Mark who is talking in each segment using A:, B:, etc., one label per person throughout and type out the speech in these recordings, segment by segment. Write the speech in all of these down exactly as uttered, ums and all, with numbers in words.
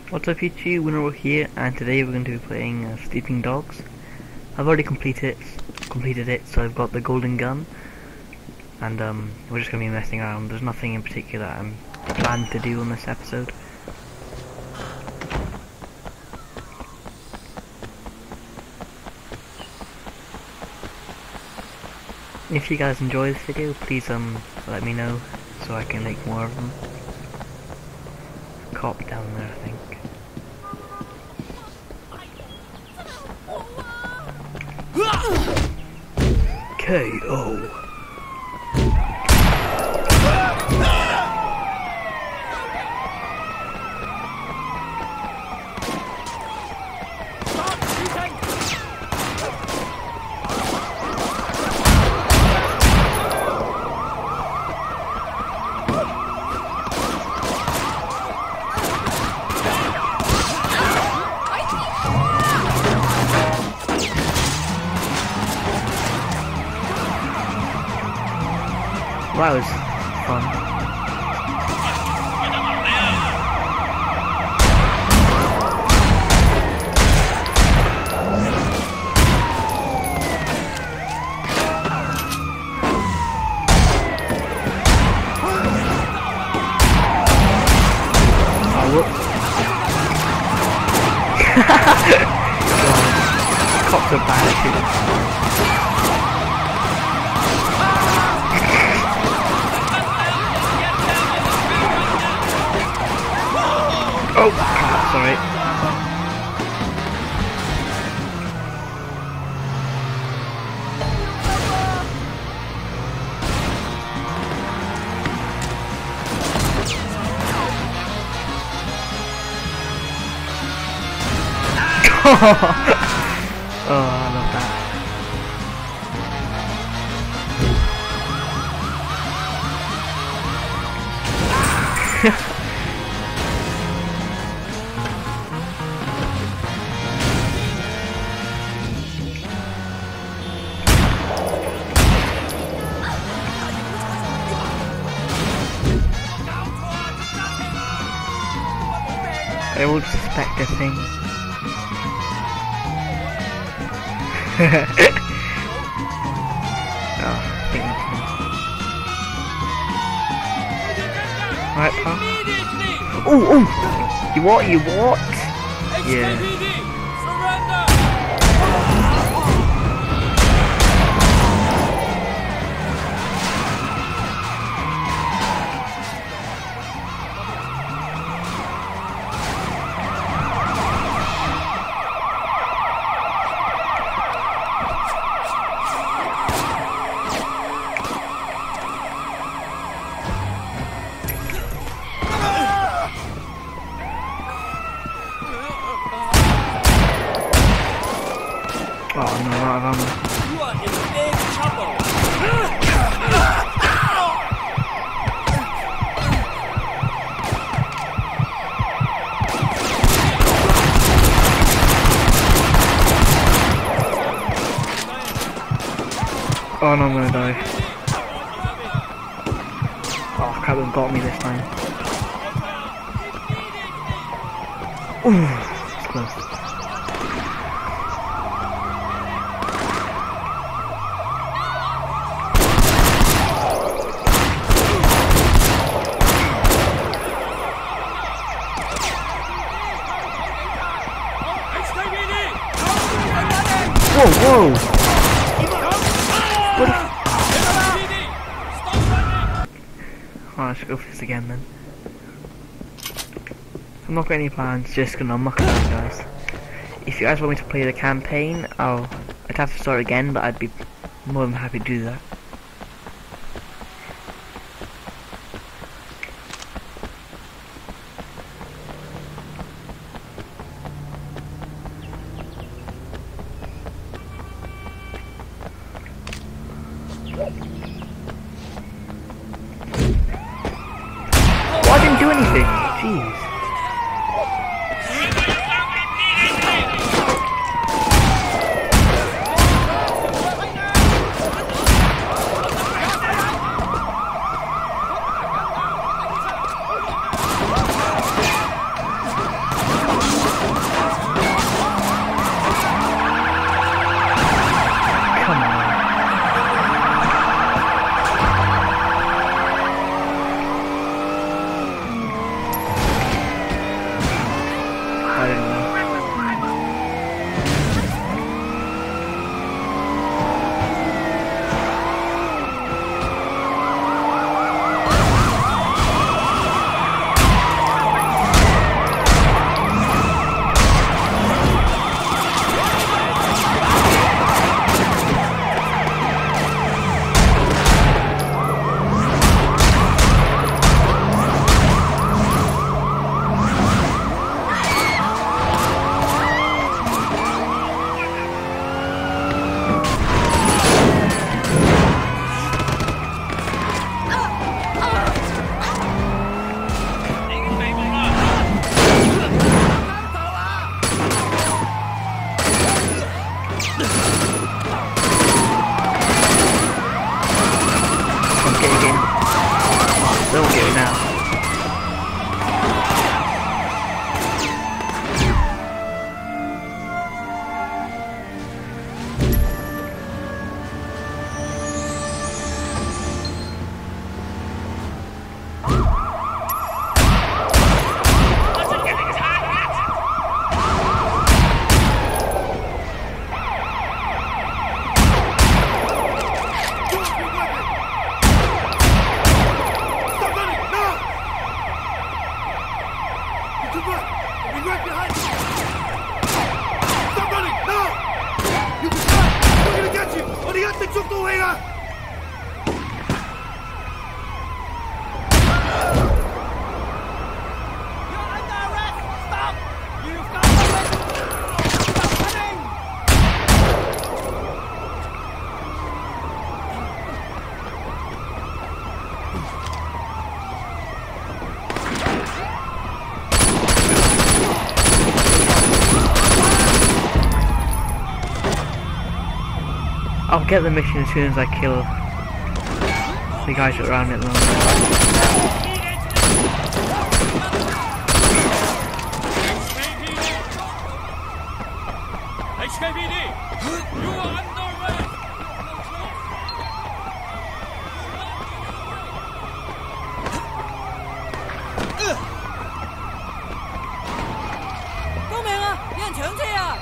A: What's up YouTube, Winner here, and today we're going to be playing uh, Sleeping Dogs. I've already completed it, completed it, so I've got the golden gun, and um, we're just going to be messing around. There's nothing in particular I'm planning to do on this episode. If you guys enjoy this video, please um let me know so I can make more of them. Cop down there, I think. K O. That was fun. Oh, whoops. Cops are bad. Oh, crap, sorry. Oh, I love that. I will suspect a thing. Oh, I think that's me. Right, pal. Oh, oh! You what? You what? Yeah. Oh no, I'm out of ammo.
B: You are in big trouble.
A: Oh no, I'm gonna die. Oh, Cabin got me this time. Ooh, it's close. Whoa, whoa! What the f- Oh, I should go for this again then. I'm not got any plans, just gonna muck around, guys. If you guys want me to play the campaign, I'll I'd have to start again, but I'd be more than happy to do that. Oh, I didn't do anything. Jeez.
B: Be right behind you! Stop running! No! You can stop! We're gonna get you! 어디 갔다 쪽도 왜가? You're under arrest! Stop! You've got to let Stop running!
A: I'll get the mission as soon as I kill the guys around it.
B: H K P D! You are under arrest!
C: 救命啊！有人搶車啊！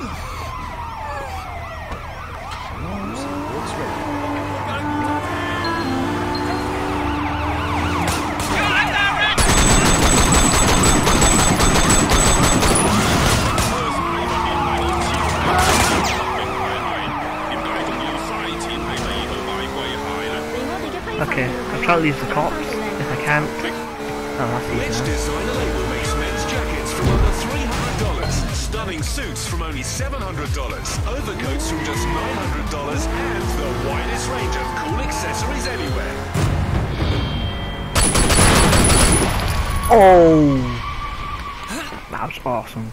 A: Okay, I'll try to leave the cops if I can't. Oh, that's easy
D: Which
A: enough.
D: designer label makes men's jackets from under three hundred dollars, stunning suits from only seven hundred dollars, overcoats from just nine hundred dollars, and the widest range of cool accessories anywhere.
A: Oh! That was awesome.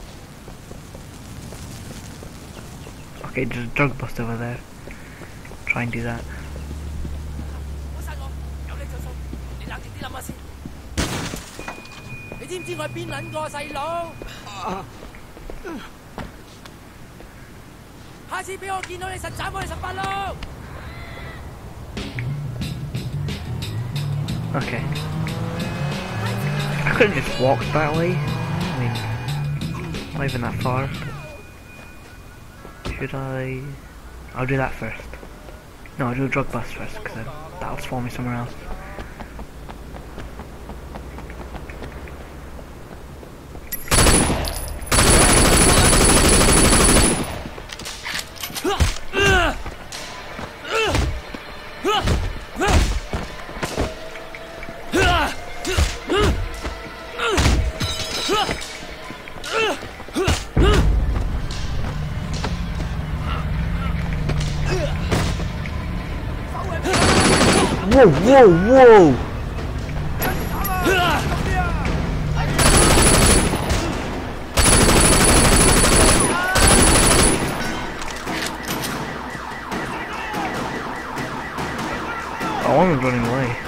A: Okay, there's a drug bust over there. Try and do that.
C: 唔好殺我，有你着數，你冷靜啲諗下先。你知唔知我係邊撚個細佬？下次俾我見到你實斬我哋十八路。
A: Okay. I could have just walked that way. I mean, not even that far. Should I? I'll do that first. No, I'll do a drug bust first, because that'll spawn me somewhere else. Whoa, whoa, whoa! Oh, one was running away.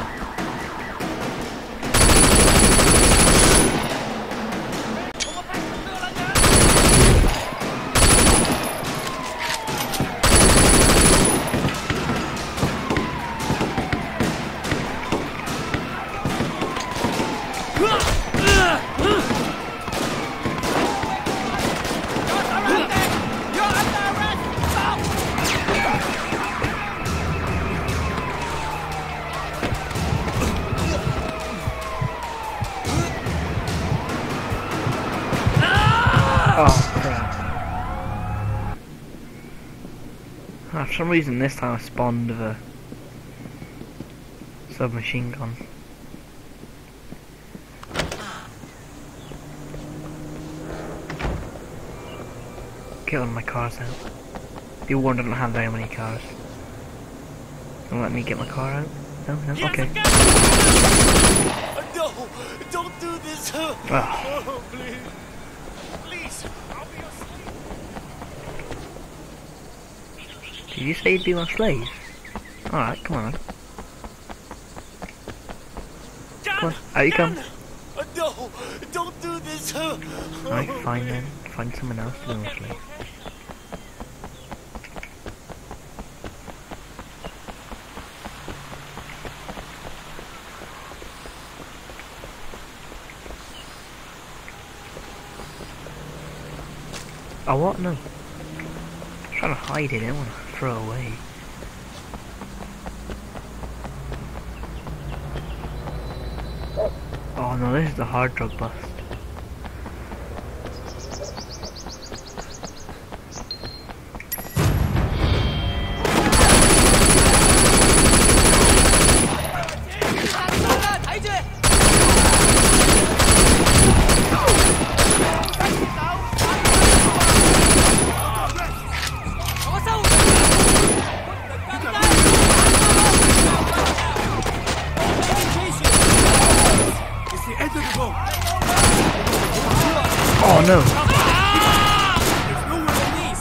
A: Oh crap. Oh, for some reason this time I spawned with a submachine gun. Get one of my cars out. Be warned I don't have very many cars. Don't let me get my car out. No, no, okay.
B: No! Don't do this!
A: Oh.
B: Oh, please! Please! I'll be your slave!
A: Did you say you'd be my slave? Alright, come on then. Come on, out you come.
B: No! Don't do this!
A: Alright, fine then. Find someone else to be my slave. Oh what? No. I'm trying to hide it, I don't want to throw it away. Oh no, this is the hard drug bust. Oh no!
C: There's nowhere in these.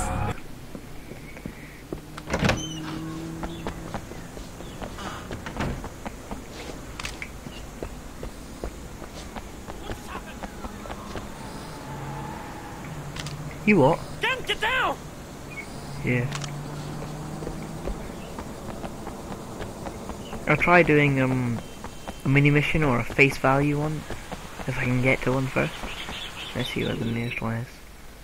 A: You what?
C: Ken, get down!
A: Yeah. I'll try doing um a mini mission or a face value one if I can get to one first. Let's see what the nearest one is.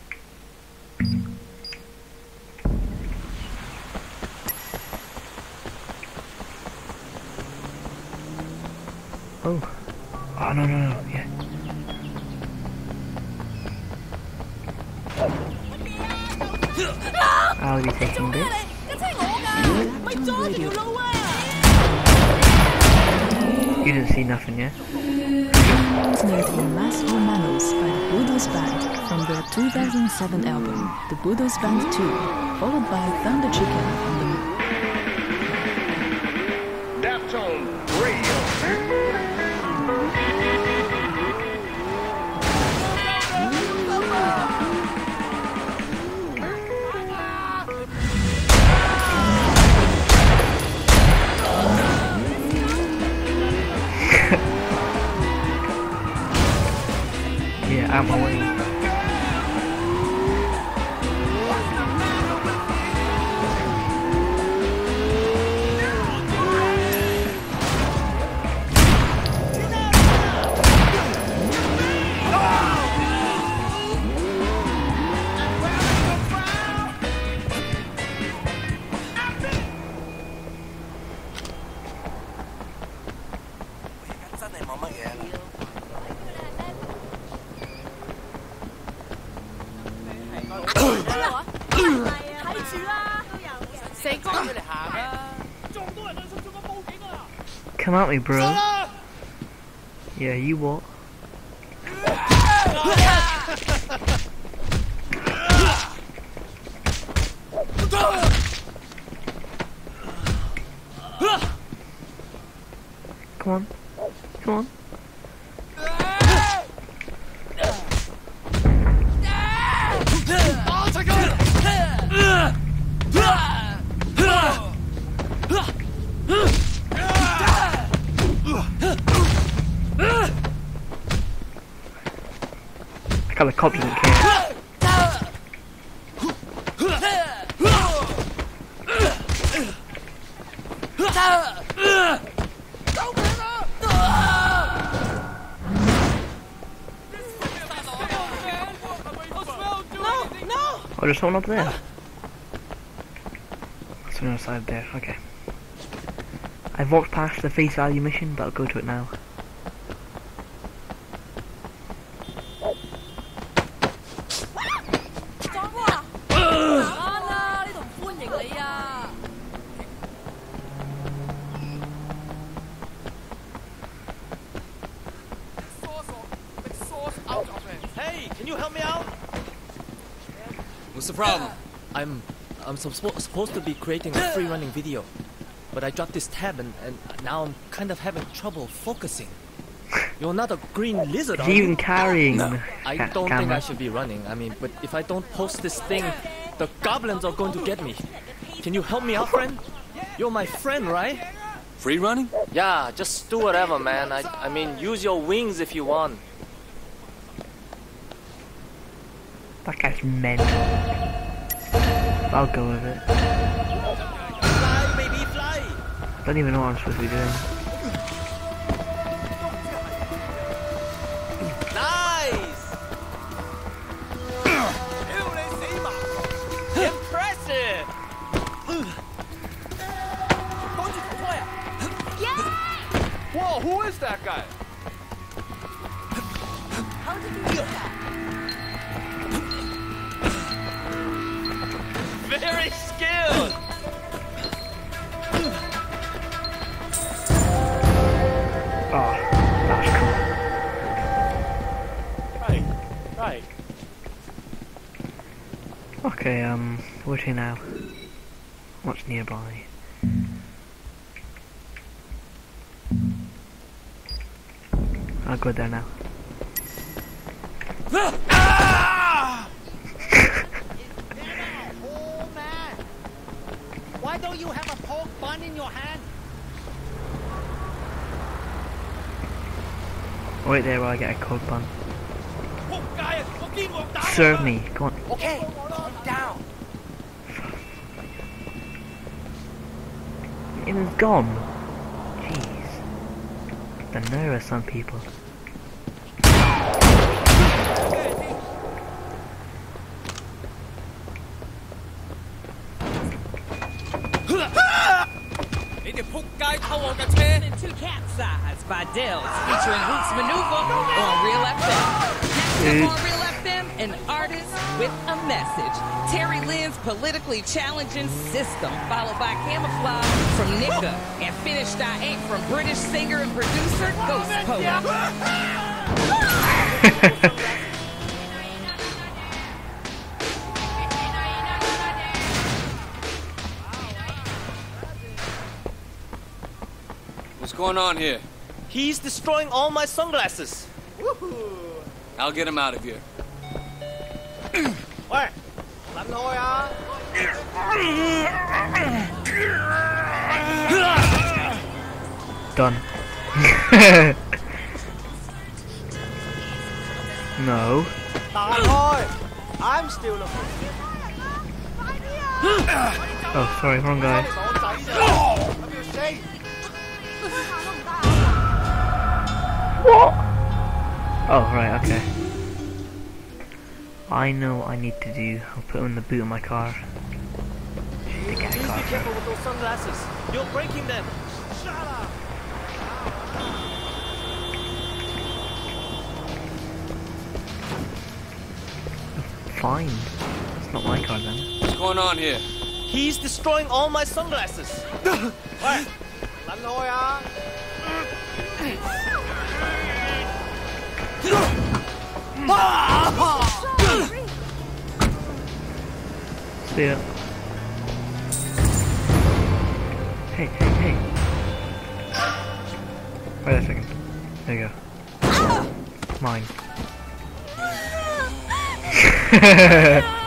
A: Oh. Oh no no no, yeah. I'll be taking this. You didn't see nothing, yeah?
E: Nearly Master Mammals by the Budos Band from their two thousand seven album, The Budos Band two, followed by Thunder Chicken from the
D: Daftone Radio.
A: Yeah, out my way. Come at me, bro. Yeah, you what? Come on. Come on. I got the cop doesn't care. Oh, there's someone up there. Someone outside there, okay. I've walked past the face value mission, but I'll go to it now.
C: Hey, can you help me out?
F: What's the problem?
C: I'm I'm suppo- supposed to be creating a free running video, but I dropped this tab and, and now I'm kind of having trouble focusing. You're not a green lizard,
A: Is
C: are
A: he
C: you?
A: even carrying
C: No,
A: the
C: I
A: ca
C: don't think
A: camera?
C: I should be running. I mean, but if I don't post this thing, the goblins are going to get me. Can you help me out, friend? You're my friend, right?
F: Free running?
C: Yeah, just do whatever, man. I I mean, use your wings if you want.
A: That guy's mental. I'll go with it.
C: Fly, baby, fly.
A: Don't even know what I'm supposed to be doing.
C: Nice. Impressive.
D: Whoa, who is that guy?
C: Very skilled.
A: Oh, that's cool.
C: Right, right.
A: Okay, um, where to now? What's nearby? I'll go there now.
C: Ah!
A: Wait there while I get a cold bun. Serve me. Go on.
G: Okay, calm down.
A: It was gone. Jeez. The nerve of some people.
H: Two capsized by Dells, featuring Roots Maneuver on Real F M. Next up on Real F M, an artist with a message. Terry Lynn's politically challenging System, followed by Camouflage from Nika, and Finished I Ain't from British singer and producer Ghost Poet.
F: What's going on here?
C: He's destroying all my sunglasses.
F: I'll get him out of here.
A: Done. No.
G: I'm still looking.
A: Oh, sorry, wrong guy. What? Oh, right, okay. I know what I need to do. I'll put them in the boot of my car. To get a
C: Please
A: car.
C: be careful with those sunglasses. You're breaking them.
A: Fine. It's not my car then.
F: What's going on here?
C: He's destroying all my sunglasses.
A: See ya. Hey, hey, hey. Wait a second. There you go. Mine.